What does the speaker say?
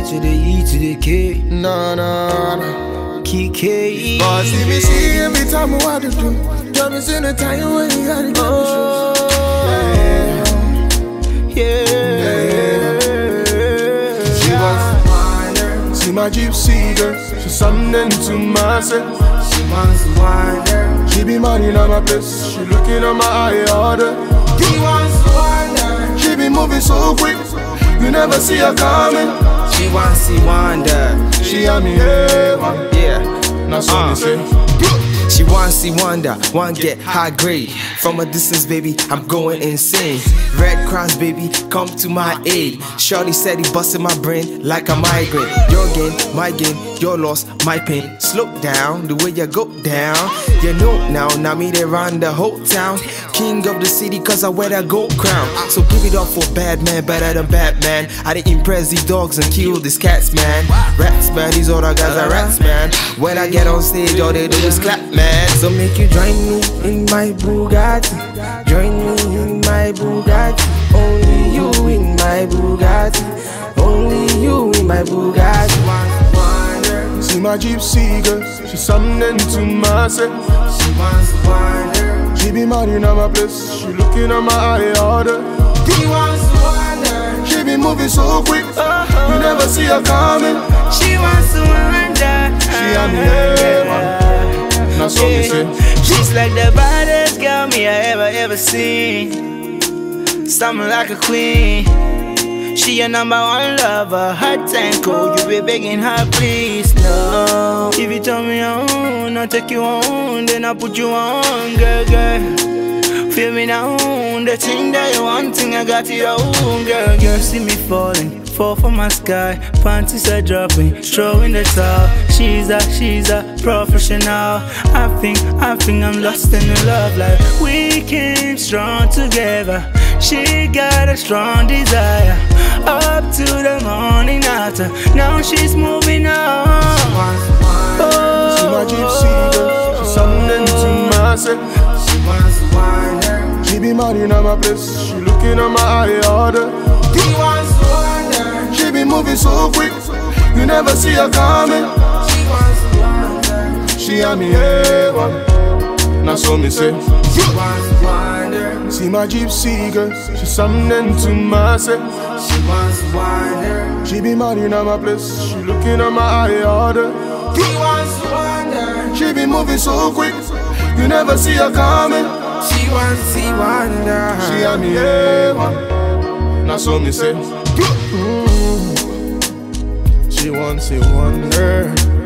to the E to the K. Nah, nah, nah. Kike. But see me see every time I want to do. Drums in the time when you gotta get She wants wider. See my gypsy girl, she's something to myself. She wants wider. She be minding on my place, she looking at my eye order. She wants wider. She be moving so quick, you never see her coming. She wants to wander. She had me here, man. Yeah. That's what me say. She wants see wonder, want get high grade. From a distance, baby, I'm going insane. Red Cross, baby, come to my aid. Shorty said he busted my brain like a migraine. Your gain, my gain, your loss, my pain. Slow down, the way you go down. You know now me they run the whole town. King of the city cause I wear that gold crown. So give it up for bad man, better than Batman. I didn't impress these dogs and kill these cats, man. Rats, man, these other guys are rats, man. When I get on stage, all they do is clap, man. So make you join me in my Bugatti. Join me in my Bugatti. Only you in my Bugatti. Only you in my Bugatti. See my gypsy girl, she's something to myself. She wants wider. She be minding on my place, she looking at my eye order. She wants wider. She be moving so quick, you never see her coming. She wants to wander. She had me here, man. That's what me say. She's like the baddest girl me I ever seen. Something like a queen. She your number one lover, hot and cold. You be begging her, please, no. If you tell me on, I'll take you on, then I'll put you on, girl, girl. Feel me now, the thing that you want, thing I got it on, girl, girl. See me falling, fall from my sky, panties are dropping, throwing the towel. She's a professional. I think I'm lost in the love life. We came strong together. She got a strong desire. Up to the morning after. Now she's moving on. See my gypsy girl, she's something to myself. She wants wider. She be minding on my place, she looking at my eye order. She wants wider. She be moving so quick, you never see her coming. She wants wider. She had me here, man. That's what me say. She wants wider. See my gypsy girl, she's something to myself. She wants wider. She be minding on my place, she looking at my eye order. She wants wider. She be moving so quick, you never see her coming. She wants to see wonder. She had me here, man. That's what me say. She wants to wonder.